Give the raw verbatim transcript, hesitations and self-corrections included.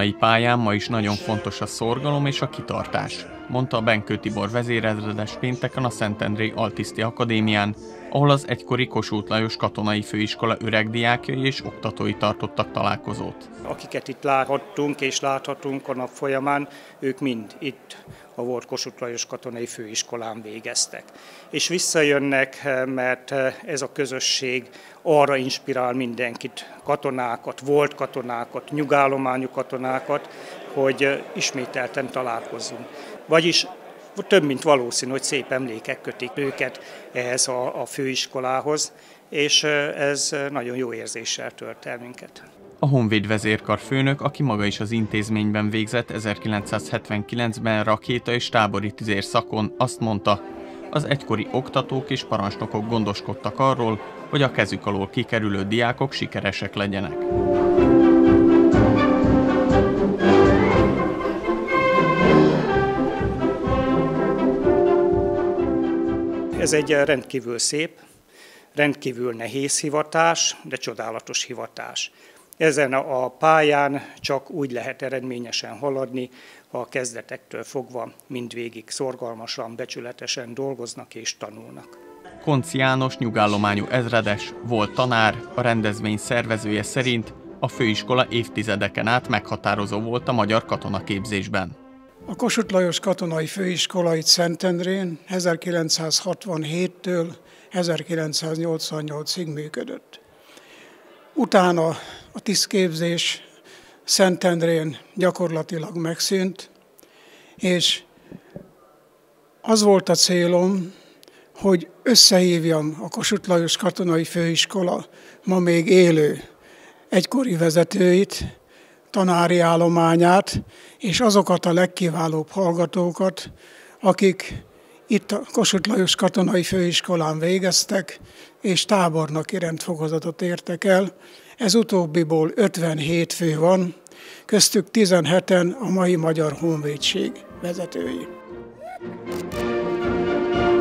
katonai pályán ma is nagyon fontos a szorgalom és a kitartás, mondta a Benkő Tibor vezérezredes pénteken a Szentendrei Altiszti Akadémián, ahol az egykori Kossuth Lajos Katonai Főiskola öregdiákjai és oktatói tartottak találkozót. Akiket itt láthattunk és láthatunk a nap folyamán, ők mind itt a volt Kossuth Lajos Katonai Főiskolán végeztek. És visszajönnek, mert ez a közösség arra inspirál mindenkit, katonákat, volt katonákat, nyugállományú katonákat, hogy ismételten találkozzunk. Vagyis több mint valószínű, hogy szép emlékek kötik őket ehhez a, a főiskolához, és ez nagyon jó érzéssel tölt el minket. A Honvéd vezérkar főnök, aki maga is az intézményben végzett ezerkilencszázhetvenkilencben rakéta és tábori tüzér szakon, azt mondta, az egykori oktatók és parancsnokok gondoskodtak arról, hogy a kezük alól kikerülő diákok sikeresek legyenek. Ez egy rendkívül szép, rendkívül nehéz hivatás, de csodálatos hivatás. Ezen a pályán csak úgy lehet eredményesen haladni, ha a kezdetektől fogva mindvégig szorgalmasan, becsületesen dolgoznak és tanulnak. Koncz János nyugállományú ezredes, volt tanár, a rendezvény szervezője szerint a főiskola évtizedeken át meghatározó volt a magyar katonaképzésben. A Kossuth Lajos Katonai Főiskola itt Szentendrén ezerkilencszázhatvanhéttől ezerkilencszáznyolcvannyolcig működött. Utána a tisztképzés Szentendrén gyakorlatilag megszűnt, és az volt a célom, hogy összehívjam a Kossuth Lajos Katonai Főiskola ma még élő egykori vezetőit, tanári állományát, és azokat a legkiválóbb hallgatókat, akik itt a Kossuth Lajos Katonai Főiskolán végeztek, és tábornoki rendfokozatot értek el. Ez utóbbiból ötvenhét fő van, köztük tizenheten a mai Magyar Honvédség vezetői.